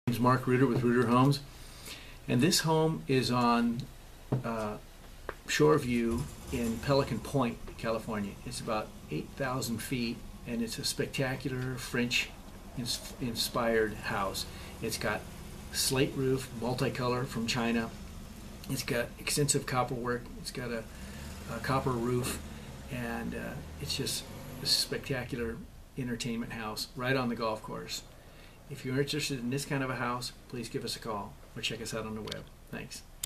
Name's Mark Reuter with Reuter Homes, and this home is on Shoreview in Pelican Point, California. It's about 8,000 feet, and it's a spectacular French-inspired house. It's got slate roof, multicolor from China. It's got extensive copper work. It's got a copper roof, and it's just a spectacular entertainment house right on the golf course. If you're interested in this kind of a house, please give us a call or check us out on the web. Thanks.